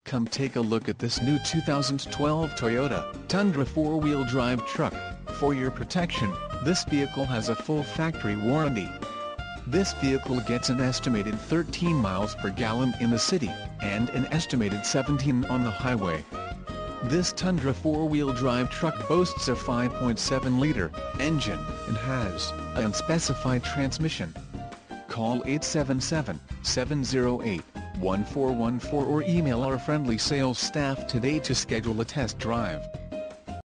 Come take a look at this new 2012 Toyota Tundra 4-wheel drive truck. For your protection, this vehicle has a full factory warranty. This vehicle gets an estimated 13 miles per gallon in the city, and an estimated 17 on the highway. This Tundra 4-wheel drive truck boasts a 5.7-liter engine and has an unspecified transmission. Call 877-708-1414 or email our friendly sales staff today to schedule a test drive.